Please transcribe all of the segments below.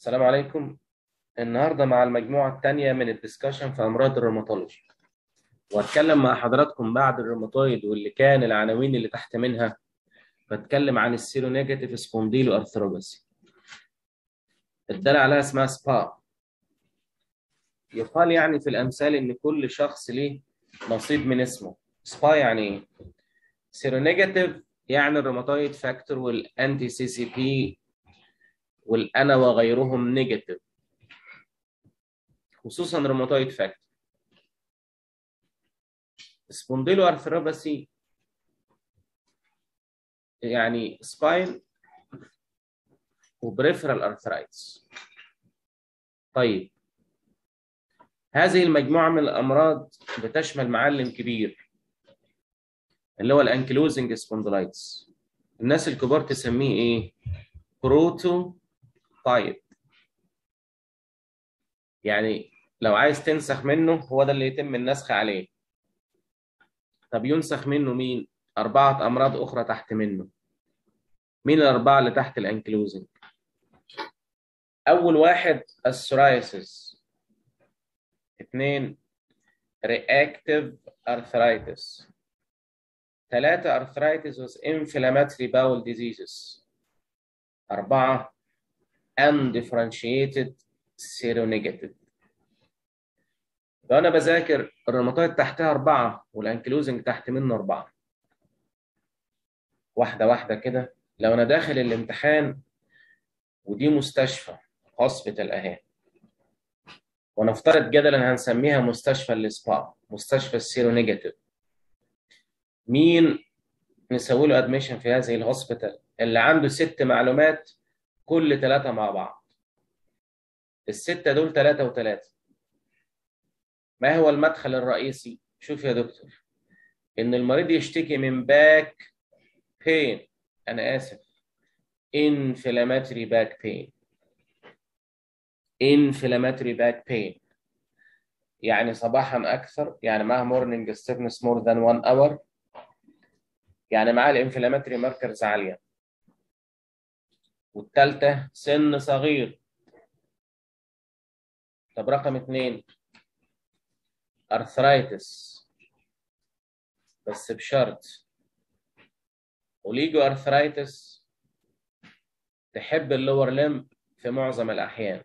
السلام عليكم. النهارده مع المجموعة الثانية من الدسكشن في أمراض الروماتولوجي، وأتكلم مع حضراتكم بعد الروماتويد واللي كان العناوين اللي تحت منها. بتكلم عن السيرونيجاتيف سبونديلو أرثروباثي، الدالة عليها اسمها سبا. يقال يعني في الأمثال إن كل شخص ليه نصيب من اسمه. سبا يعني إيه؟ سيرونيجاتيف يعني الروماتويد فاكتور والأنتي سي سي بي والأنا وغيرهم نيجاتيف، خصوصا روماتويد فاكتور. سبونديلو أرثروباثي يعني سباين وبريفرال ارثرايتس. طيب، هذه المجموعة من الأمراض بتشمل معلم كبير اللي هو الانكلوزنج سبوندلايتس. الناس الكبار تسميه ايه؟ بروتو تايب. يعني لو عايز تنسخ منه هو ده اللي يتم النسخ عليه. طب ينسخ منه مين؟ 4 أمراض أخرى تحت منه. مين ال4 اللي تحت الانكلوزنج؟ أول واحد السورايسيس، 2 رياكتيف ارثرايتس، 3 arthritis with inflammatory bowel diseases، 4 undifferentiated seronegative. لو أنا بذاكر الروماتويد تحتها 4 والأنكلوزنج تحت منه 4، واحدة واحدة كده. لو أنا داخل الامتحان ودي مستشفى هوسبيتال أهي، ونفترض جدلا هنسميها مستشفى السبا، مستشفى السيرونيجاتيف، مين نسوي له ادميشن في هذه الهوسبيتال اللي عنده 6 معلومات كل 3 مع بعض؟ ال6 دول 3 و3. ما هو المدخل الرئيسي؟ شوف يا دكتور، إن المريض يشتكي من باك بين، أنا آسف، inflammatory back pain. inflammatory back pain يعني صباحا أكثر، يعني معاه morning stiffness more than 1 hour، يعني معاه الانفلاماتري ماركرز عالية. والثالثة سن صغير. طب رقم 2 arthritis، بس بشرط وليجو arthritis تحب اللور لمب في معظم الأحيان.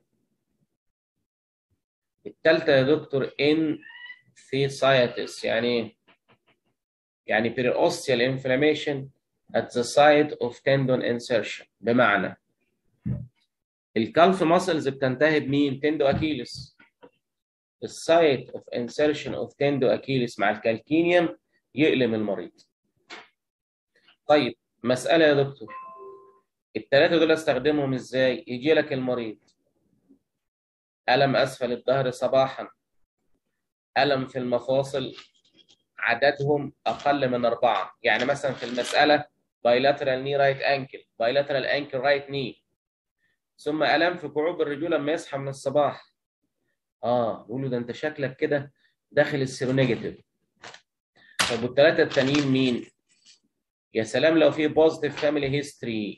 الثالثة يا دكتور انفيسايتس، يعني ايه؟ يعني periosteal inflammation at the site of tendon insertion، بمعنى الكالف ماسلز بتنتهي بمين؟ تندو اكيلس. السايت اوف انسرشن اوف تندو اكيلس مع الكالكينيوم يؤلم المريض. طيب مسألة يا دكتور، ال3 دول استخدمهم ازاي؟ يجي لك المريض ألم أسفل الظهر صباحا، ألم في المفاصل عددهم أقل من 4، يعني مثلا في المسألة bilateral knee right ankle، bilateral ankle right knee، ثم ألم في كعوب الرجول لما يصحى من الصباح. يقولوا ده أنت شكلك كده داخل السيرونيجاتيف. طب وال3 التانيين مين؟ يا سلام لو في بوزيتيف فاميلي هيستوري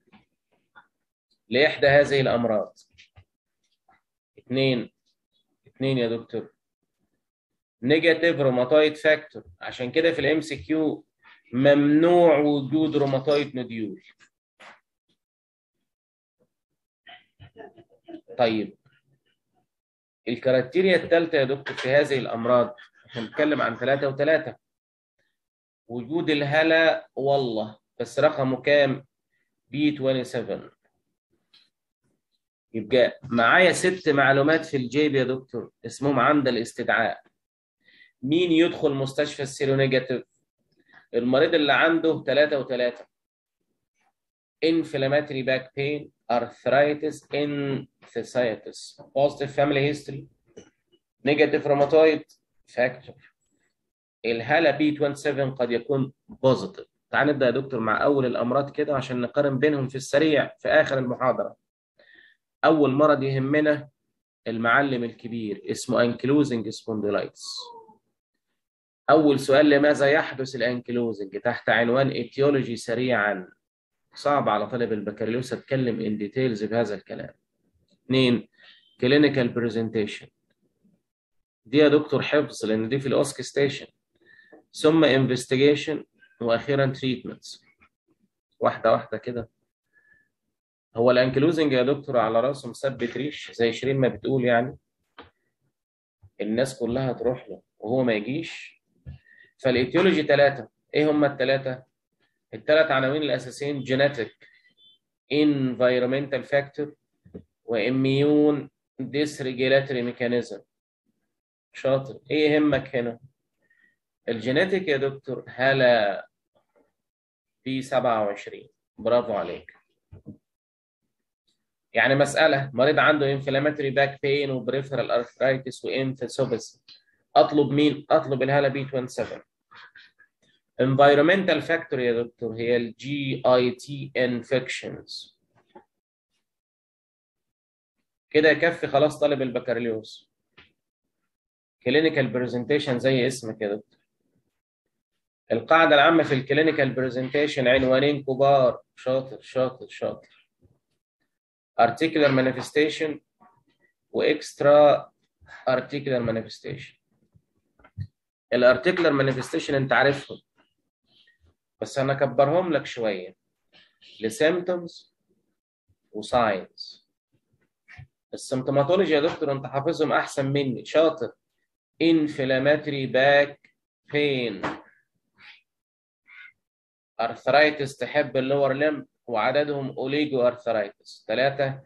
لإحدى هذه الأمراض. 2 يا دكتور نيجاتيف روماتويد فاكتور. عشان كده في الام سي كيو ممنوع وجود روماتويد نوديول. طيب الكاركتيريا الثالثة يا دكتور في هذه الأمراض، احنا بنتكلم عن 3 و3، وجود الهلا والله، بس رقمه كام؟ B27. يبقى معايا 6 معلومات في الجيب يا دكتور اسمهم عند الاستدعاء. مين يدخل مستشفى السيرونيجاتيف؟ المريض اللي عنده 3 و3، inflammatory back pain، arthritis، enthesitis، positive family history، negative rheumatoid factor. الهالة B27 قد يكون بوزيتيف. تعال نبدأ يا دكتور مع أول الأمراض كده عشان نقارن بينهم في السريع في آخر المحاضرة. أول مرض يهمنا المعلم الكبير اسمه أنكلوزنج سبونديلايتس. أول سؤال، لماذا يحدث الأنكلوزنج؟ تحت عنوان إيتيولوجي سريعا. صعب على طالب البكالوريوس أتكلم إن ديتيلز بهذا الكلام. 2 كلينيكال برزنتيشن، دي يا دكتور حفظ لان دي في الاوسك ستيشن، ثم انفستيجيشن، واخيرا تريتمنتس. واحده واحده كده. هو الانكلوزنج يا دكتور على راسه مثبت ريش زي شيرين ما بتقول يعني، الناس كلها تروح له وهو ما يجيش. فالايتيولوجي 3. ايه هم الثلاثه؟ الثلاث عناوين الاساسيين: جينيتك، environmental factor، واميون ديسريجيلاتوري ميكانيزم. شاطر. ايه يهمك هنا؟ الجينيتك يا دكتور هلا في 27. برافو عليك. يعني مسألة مريض عنده انفلاماتوري باك بين وبريفرال ارثرايتس وانفيسوبس، اطلب مين؟ اطلب الهالا بي 27. environmental factor يا دكتور هي الجي اي تي انفكشنز. كده يكفي خلاص طالب البكالوريوس. كلينيكال برزنتيشن زي اسمك يا دكتور. القاعدة العامة في الكلينيكال برزنتيشن عنوانين كبار. شاطر شاطر شاطر. articular manifestation واكسترا articular manifestation. الارتيكولار مانيفستيشن انت عارفهم، بس انا اكبرهم لك شويه لسيمبتومز وساينز. السيمتوماتولوجي يا دكتور انت حافظهم احسن مني. شاطر. انفلاماتوري باك بين، ارثرايتس تحب اللور لمب وعددهم اوليجو ارثرايتس 3.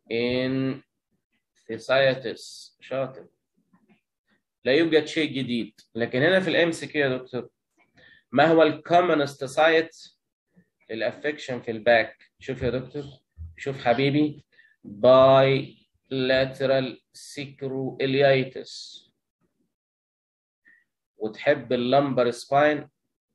انفيسايتس. شاطر. لا يوجد شيء جديد. لكن هنا في الام سي كيو يا دكتور، ما هو الكومنست سايت للافكشن في الباك؟ شوف يا دكتور، شوف حبيبي، باي لاترال سيكروإليايتس. وتحب اللمبر سباين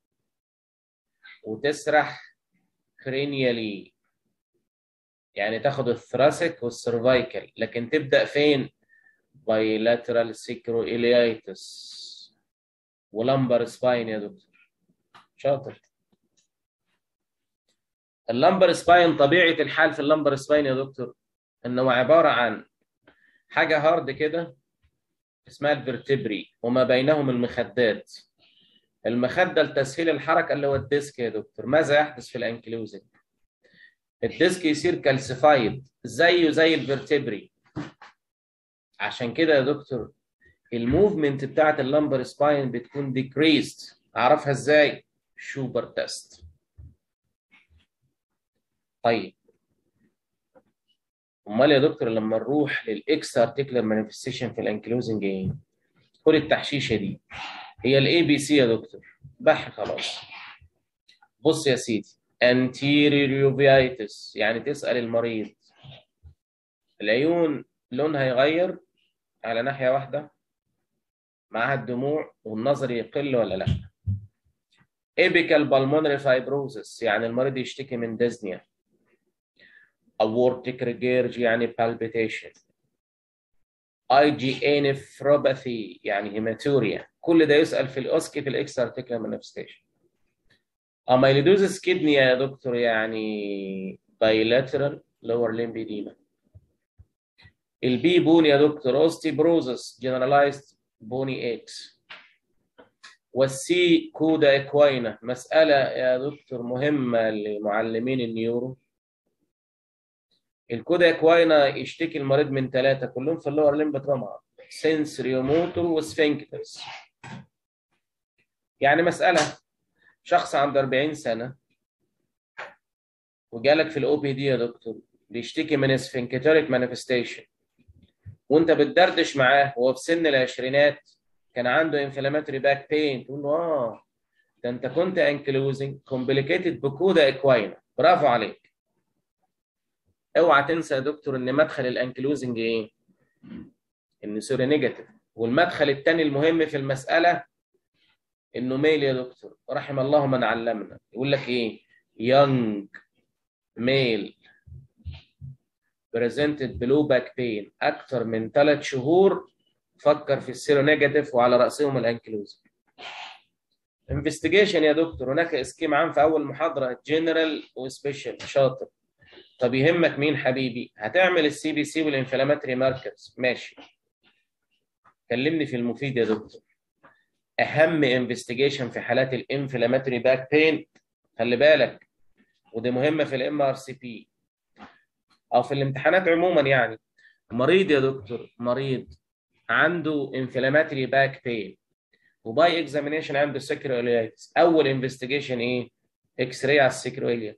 وتسرح كرينيالي، يعني تاخد الثراسك والسيرفايكال، لكن تبدأ فين؟ باي لاترال سيكروإليايتس ولمبر سباين يا دكتور. شاطر. اللمبر سباين طبيعة الحال في اللمبر سباين يا دكتور انه عبارة عن حاجة هارد كده اسمها الفرتبري وما بينهم المخدات. المخدة لتسهيل الحركة اللي هو الديسك يا دكتور. ماذا يحدث في الانكلوزنج؟ الديسك يصير كالسيفايد زيه زي الفرتبري. عشان كده يا دكتور الموفمنت بتاعت اللمبر سباين بتكون ديكريست. اعرفها ازاي؟ شوبر تيست. طيب امال يا دكتور لما نروح للاكس ارتيكولار مانيفستيشن في الانكلوزنج ايه؟ خد التحشيشه دي، هي الاي بي سي يا دكتور. بح خلاص. بص يا سيدي، anterior uveitis يعني تسأل المريض العيون لونها يغير على ناحية واحدة معها الدموع والنظر يقل ولا لا. apical pulmonary fibrosis يعني المريض يشتكي من ديزنيا. aortic regurg يعني palpitation. IgA nephropathy يعني هيماتوريا. كل ده يسأل في الأوسكي في الإكس ارتيكولار مانيفستيشن. اميليدوزس كدني يا دكتور يعني bilateral lower limb edema. البي بوني يا دكتور اوستيبروزس جنرالايزد بوني اكس. والسي كودا اكواينا. مسألة يا دكتور مهمة لمعلمين النيورو. الكودا اكواينا يشتكي المريض من 3 كلهم في اللور لمب طبعا: سنسوري موتور وسفنكترز. يعني مسألة شخص عنده 40 سنة وجالك في الاو بي دي يا دكتور بيشتكي من سفنكتوريك مانيفستيشن، وانت بتدردش معاه وهو في سن العشرينات كان عنده انفلاماتوري باك بين، تقول له ده انت كنت انكلوزنج كومبليكيتد بكودا اكواينا. برافو عليك. اوعى تنسى يا دكتور ان مدخل الانكلوزنج ايه؟ ان سيرونيجاتيف. والمدخل الثاني المهم في المساله انه ميل يا دكتور. رحم الله من علمنا. يقول لك ايه؟ يونج ميل بريزنتد بلو باك بين اكثر من 3 شهور، فكر في السيرونيجاتيف وعلى راسهم الانكلوزنج. انفستيجيشن يا دكتور هناك اسكيم عام في اول محاضره: جنرال وسبيشال. شاطر. طب يهمك مين حبيبي؟ هتعمل السي بي سي والانفلاماتري ماركرز، ماشي. كلمني في المفيد يا دكتور. اهم انفستيجيشن في حالات الانفلاماتري باك بين، خلي بالك، ودي مهمه في الام ار سي بي او في الامتحانات عموما يعني. مريض يا دكتور، مريض عنده انفلاماتري باك بين وباي اكزامينيشن عنده سكرويليتس، اول انفستيجيشن ايه؟ اكس راي على السكرويليا.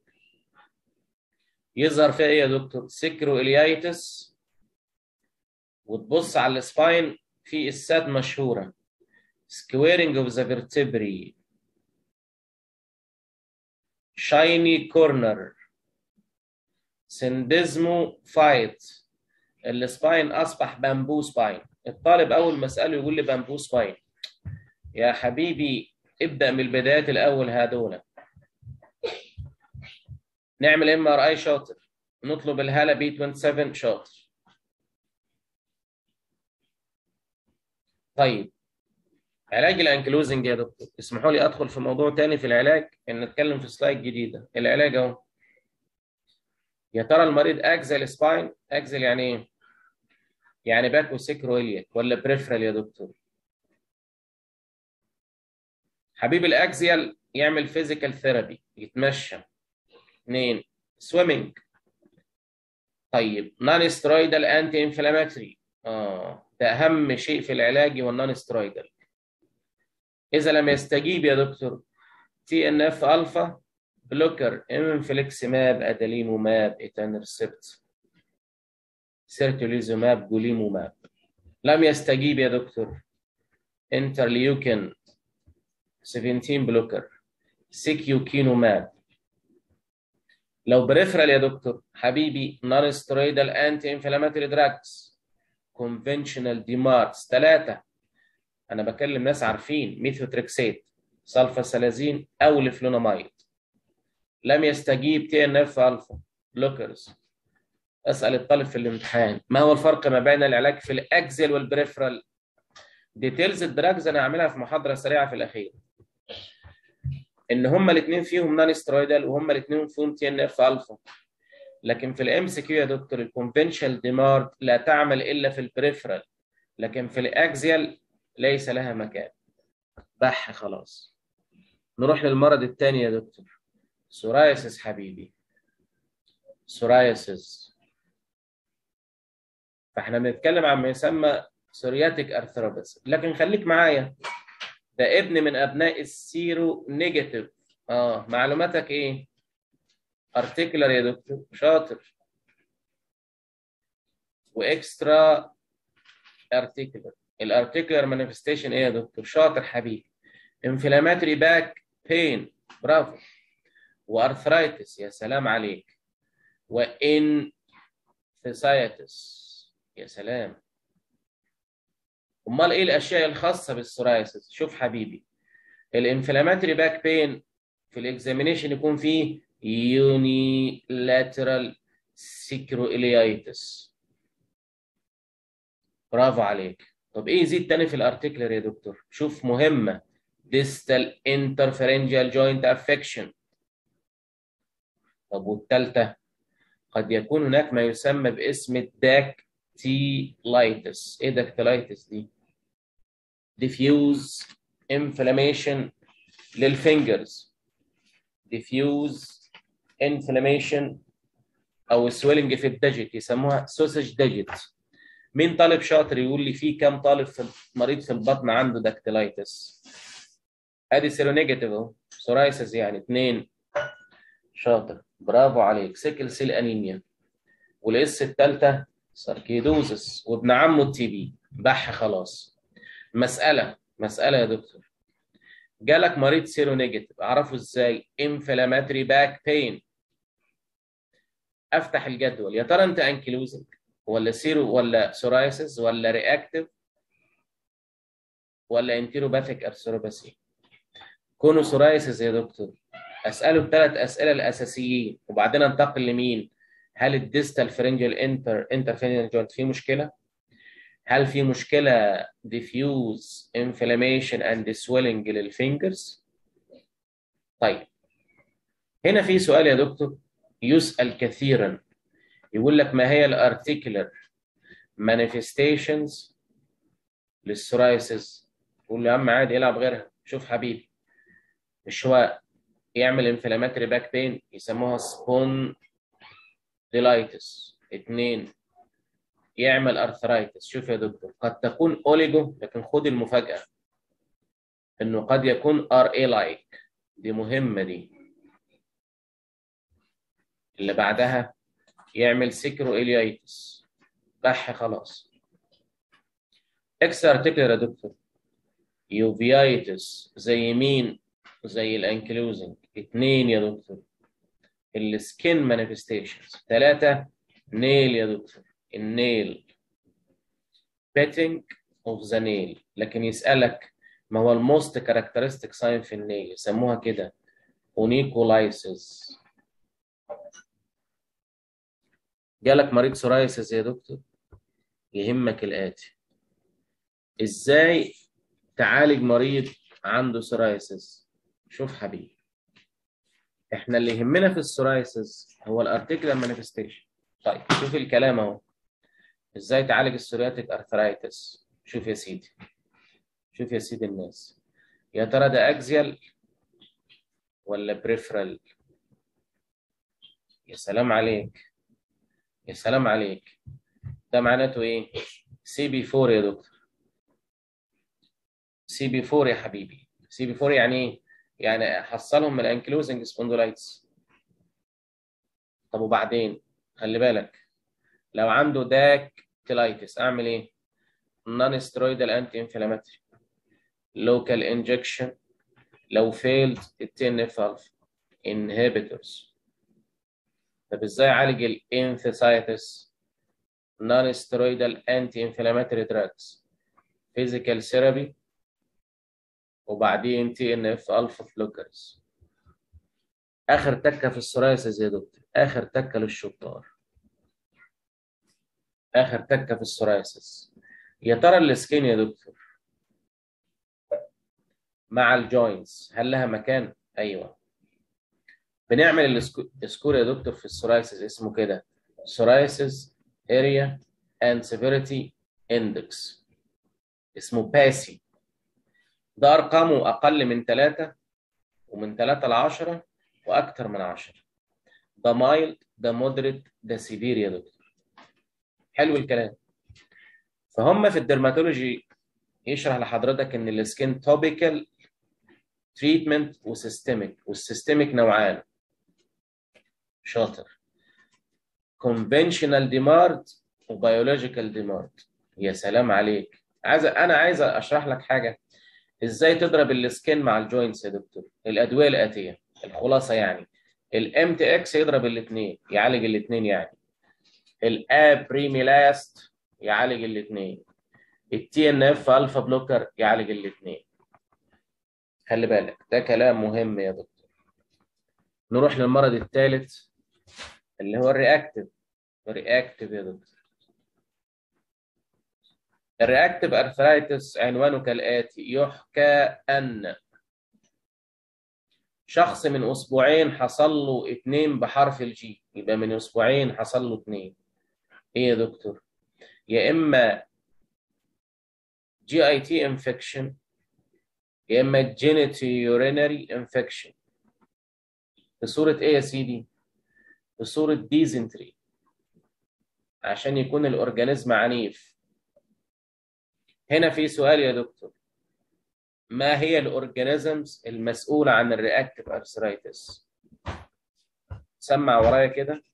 يظهر فيها ايه يا دكتور؟ سكرويليتس. وتبص على السباين في اسات مشهوره: squaring of the vertebrae, shiny corner, syndesmophyte. السباين اصبح بامبو سباين. الطالب اول ما اساله يقول لي بامبو سباين. يا حبيبي ابدا من البدايات الاول هذول. نعمل ام ار اي شاطر، نطلب الهاله بي 27 شاطر. طيب علاج الانكلوزنج يا دكتور، اسمحوا لي ادخل في موضوع تاني في العلاج، ان نتكلم في سلايد جديده. العلاج اهو. يا ترى المريض اكزل سباين؟ اكزل يعني ايه؟ يعني باك وسيكرويليك ولا بريفرال يا دكتور؟ حبيب الاكزيال يعمل فيزيكال ثيرابي، يتمشى. اثنين، سويمنج. طيب نون سترويدال انتي انفلاماتري، ده اهم شيء في العلاج هو النون سترويدال. اذا لم يستجيب يا دكتور، تي ان اف الفا بلوكر، انفليكسماب، اداليموماب، ايتانرسبت، سيرتوليزوماب، جوليموماب. لم يستجيب يا دكتور، انترليوكين 17 بلوكر، سيكيوكينوماب. لو بريفرال يا دكتور حبيبي، نون سترويدال انتي انفلاماتوري دراجز، كونفنشنال ديمارس. ثلاثه، انا بكلم ناس عارفين: ميثوتريكسيت، سلفاسلازين، او لفلونامايد. لم يستجيب، تي ان اف الفا بلوكرز. اسال الطالب في الامتحان: ما هو الفرق ما بين العلاج في الاكزيال والبريفرال؟ ديتيلز الدراجز انا هعملها في محاضره سريعه في الاخير. ان هما الاثنين فيهم نون سترويدال وهما الاثنين فيهم تي ان اف الفا. لكن في الام سي كيو يا دكتور، الكونفنشال ديمارد لا تعمل الا في البريفرال، لكن في الاكزيال ليس لها مكان. بح خلاص. نروح للمرض الثاني يا دكتور، سورايسيس حبيبي، سورايسيس. فاحنا بنتكلم عن ما يسمى سورياتيك ارثروباث، لكن خليك معايا، ده ابن من ابناء السيرو نيجاتيف. معلوماتك ايه؟ ارتيكولار يا دكتور، شاطر. واكسترا ارتيكولار. الارتيكولار مانيفستيشن ايه يا دكتور؟ شاطر حبيبي. انفلاماتري باك بين، برافو. وارثرايتس، يا سلام عليك. وان فيسايتس، يا سلام. امال ايه الاشياء الخاصه بالسورايسيس؟ شوف حبيبي، الانفلاماتري باك بين في الاكزامينيشن يكون فيه يوني لاترال سيكروإليايتس، برافو عليك. طب ايه يزيد تاني في الارتيكلر يا دكتور؟ شوف مهمه: ديستال انترفرنجال جوينت افكشن. طب والثالثه؟ قد يكون هناك ما يسمى باسم الداكتيلايتس. ايه داكتيلايتس دي؟ ديفيوز انفلاميشن للفينجرز، ديفيوز انفلاميشن او سويلنج في الدجت، يسموها سوسج دجت. مين طالب شاطر يقول لي في كام طالب في مريض في البطن عنده داكتيلايتس؟ ادي سيرونيجاتيف اهو، سورايسيس يعني. اثنين، شاطر، برافو عليك. سيكل سيل انيميا. والاس الثالثه ساركيدوزس، وابن عمه التي بي. بح خلاص. مساله يا دكتور، جالك مريض سيرونيجاتيف، اعرفه ازاي؟ انفلاماتري باك بين. افتح الجدول، يا ترى انت انكلوزنج ولا سيرو ولا سورايسيس ولا رياكتيف ولا انتيروباثيك ارثروباثي؟ كونو سورايسيس يا دكتور، اساله الثلاث اسئله الاساسيين وبعدين انتقل لمين؟ هل الديستال فرنجل انترفينجل جوينت فيه مشكله؟ هل في مشكله diffuse inflammation and swelling للفينجرز؟ طيب هنا في سؤال يا دكتور يسأل كثيرا: يقول لك ما هي الارتيكولار مانيفستيشنز للسورايسيس؟ تقول له يا عم عادي العب غيرها. شوف حبيبي، مش هو يعمل انفلاماتري باك بين يسموها سبونديلايتس، 2 يعمل ارثرايتس. شوف يا دكتور، قد تكون اوليجو، لكن خد المفاجأة انه قد يكون ار اي لايك. دي مهمة دي. اللي بعدها يعمل سيكرو اليايتس. بح خلاص. اكس ارتيكولار يا دكتور، يوفيايتس زي مين؟ زي الانكلوزنج. 2 يا دكتور السكين مانيفستيشنز. 3 نيل يا دكتور، النيل بيتنج اوف ذا نيل. لكن يسألك ما هو الموست كاركترستيك ساين في النيل؟ يسموها كده اونيكولايسيس. جالك مريض سورايسيس يا دكتور، يهمك الآتي: ازاي تعالج مريض عنده سورايسيس؟ شوف حبيبي، احنا اللي يهمنا في السورايسيس هو الارتيكولار مانيفستيشن. طيب شوف الكلام اهو. ازاي تعالج السورياتيك ارثرايتس؟ شوف يا سيدي، شوف يا سيدي الناس، يا ترى ده اكزيال ولا بريفرال؟ يا سلام عليك، يا سلام عليك. ده معناته ايه؟ سي بي 4 يا دكتور. سي بي 4 يا حبيبي. سي بي 4 يعني ايه؟ يعني حصلهم من الانكلوزنج سبوندولايتس. طب وبعدين؟ خلي بالك، لو عنده داكتيلايتس اعمل ايه؟ نون سترويدال انتي انفلاماتوري، لوكال انجكشن. لو فيلد التي ان اف الفا انهبيتورز. طب ازاي اعالج الانثيسايتس؟ نون سترويدال انتي انفلاماتوري دراجز، فيزيكال ثيرابي، وبعدين تي ان اف الفا بلوكرز. اخر تكه في السورايسيس يا دكتور، اخر تكه للشطار، اخر تكه في السورايسيس. يا ترى السكين يا دكتور مع الجوينتس هل لها مكان؟ ايوه. بنعمل السكور يا دكتور في السورايسيس، اسمه كده سورايسيس اريا اند سيفيريتي اندكس، اسمه باسي. ده ارقامه اقل من 3 ومن 3 ل 10 واكثر من 10. ده مايلد، ده مودريت، ده سيفير يا دكتور. حلو الكلام. فهم في الدرماتولوجي يشرح لحضرتك ان السكين توبيكال تريتمنت وسيستميك، والسيستميك نوعان. شاطر. كونفنشنال ديمارد وبيولوجيكال ديمارد. يا سلام عليك. انا عايز اشرح لك حاجه، ازاي تضرب السكين مع الجوينتس يا دكتور. الادويه الاتيه، الخلاصه يعني: الام تي اكس يضرب الاثنين، يعالج الاثنين يعني. الابريميلاست يعالج الاثنين. التي ان اف الفا بلوكر يعالج الاثنين. خلي بالك ده كلام مهم يا دكتور. نروح للمرض الثالث اللي هو الرياكتيف. رياكتيف يا دكتور. الرياكتيف ارثرايتس عنوانه كالاتي: يحكى ان شخص من اسبوعين حصل له 2 بحرف الجي. يبقى من اسبوعين حصل له 2. ايه يا دكتور؟ يا اما جي اي تي انفكشن، يا اما جينيتي يورينري انفكشن. في صوره ايه يا سيدي؟ في صوره ديزنتري، عشان يكون الاورجانيزم عنيف. هنا في سؤال يا دكتور: ما هي الاورجانيزمز المسؤوله عن الرياكتيف ارثرايتس؟ سمع ورايا كده.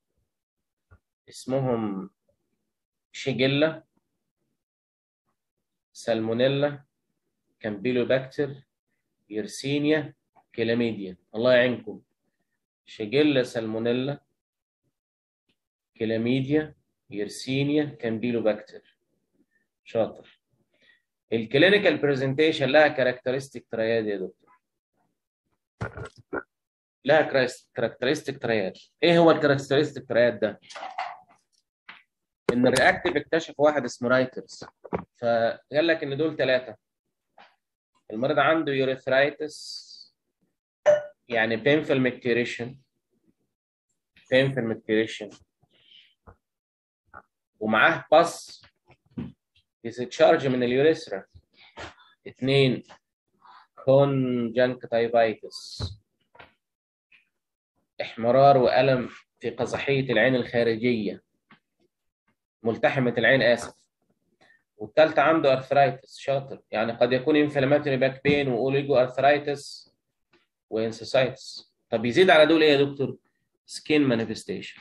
اسمهم شيجيلا، سالمونيلا، كامبيلوباكتر، يرسينيا، كلاميديا. الله يعينكم. شيجيلا، سالمونيلا، كلاميديا، يرسينيا، كامبيلوباكتر. شاطر. الكلينيكال برزنتيشن لها كاركترستيك ترياد يا دكتور. لها كاركترستيك ترياد. ايه هو الكاركترستيك ترياد ده؟ ان الرياكتيف اكتشف واحد اسمه رايترز، فقال لك ان دول 3. المريض عنده يوريثرايتس يعني painful micturition، painful micturition، ومعاه باس ديسشارج من اليوريثرا. 2 كونجنكتيفايتس، احمرار وألم في قزحية العين الخارجية، ملتحمة العين آسف. والثالثة عنده أرثرايتس، شاطر، يعني قد يكون انفلاماتوري باك بين وأوليجو أرثرايتس وانسيسايتس. طب يزيد على دول إيه يا دكتور؟ سكين مانيفستيشن.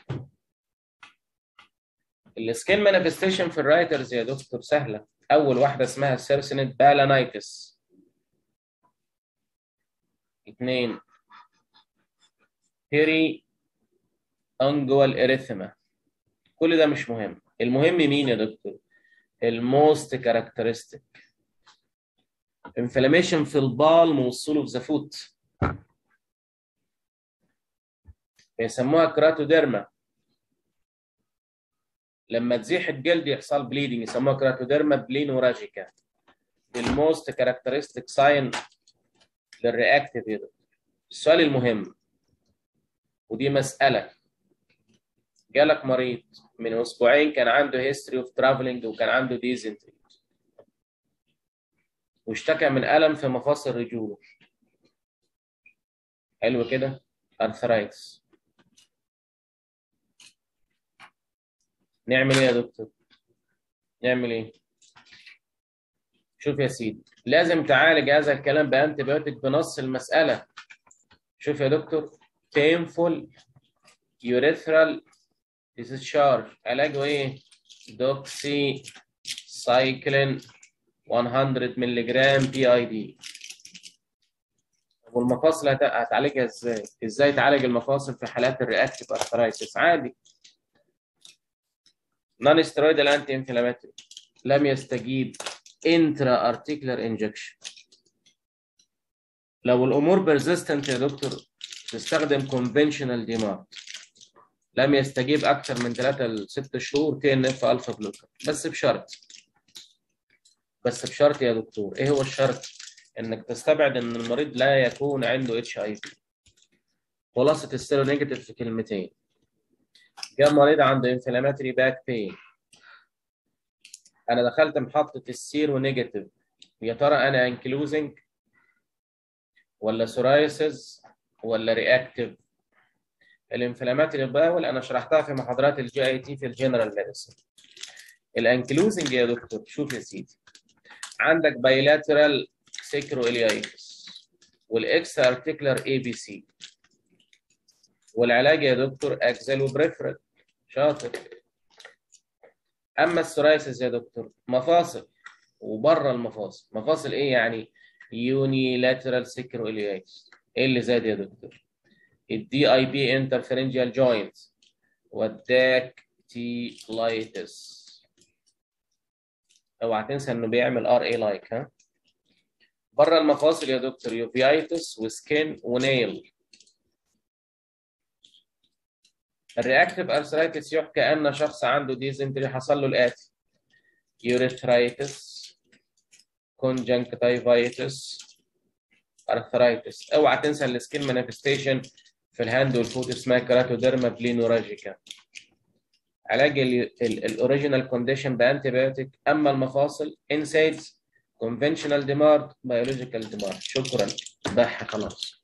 السكين مانيفستيشن في الرايترز يا دكتور سهلة. أول واحدة اسمها سيرسينيت بالانايتس. 2 بيري أنجوال إريثما. كل ده مش مهم، المهم مين يا دكتور؟ الموست كاركترستيك انفلاميشن في البالم والسول اوف ذا فوت، بيسموها كراتوديرما. لما تزيح الجلد يحصل بليدنج يسموها كراتوديرما بلينوراجيكا. الموست كاركترستيك ساين للرياكتيف يا دكتور. السؤال المهم، ودي مسألة، جالك مريض من أسبوعين كان عنده هيستوري اوف ترافلينج وكان عنده ديزنتري واشتكى من ألم في مفاصل رجوله. حلو كده؟ أرثرايتس. نعمل إيه يا دكتور؟ نعمل إيه؟ شوف يا سيدي، لازم تعالج هذا الكلام بأنتي بيوتيك بنص المسألة. شوف يا دكتور، painful urethral discharge، علاجه إيه؟ دوكسي سايكلين 100 مللي جرام بي اي دي. والمفاصل هتعالجها ازاي؟ ازاي تعالج المفاصل في حالات الرياكتيف ارثرايتس؟ عادي، نون ستيرويدال انتي انفلاماتوري. لم يستجيب، انترا ارتيكولار انجكشن. لو الامور بيرزيستنت يا دكتور تستخدم كونفنشنال ديمارد. لم يستجيب اكثر من 3 ل 6 شهور تي ان اف الفا بلوكر، بس بشرط يا دكتور. ايه هو الشرط؟ انك تستبعد ان المريض لا يكون عنده اتش اي في. خلاصه السيرونيجاتيف في كلمتين، جاء مريض عنده انفلاماتوري باك بين، انا دخلت محطه السيرونيجاتيف، يا ترى انا انكلوزنج ولا سورايسز ولا رياكتيف؟ الانفلاماتوري باول انا شرحتها في محاضرات الجي اي تي في الجنرال ميديسن. الانكلوزنج يا دكتور، شوف يا سيدي، عندك بايلاترال سيكرو اليايتس والاكس ارتيكولار اي بي سي، والعلاج يا دكتور اكزال وبريفرال، شاطر. اما السورايسز يا دكتور مفاصل وبره المفاصل. مفاصل ايه يعني؟ يوني لاترال سيكرو اليايتس. ايه اللي زاد يا دكتور؟ الدي اي بي انترفيرنجيال جوينت والداكتيلايتس. اوعى تنسى انه بيعمل ار اي لايك. ها، بره المفاصل يا دكتور يوفيايتس وسكين ونيل. الرياكتيف ارثرايتس يحكى ان شخص عنده ديزنتري حصل له الاتي: يوريثرايتس، كونجنكتيفايتس، ارثرايتس. اوعى تنسى السكين مانيفستيشن في الهاند والفوت اسمها كراتوديرما بلينوراجيكا. علاج الاوريجينال كونديشن بانتي بايوتيك. اما المفاصل انسايدز، كونفنشنال ديمارد، بيولوجيكال ديمارد. شكرا، ده خلاص.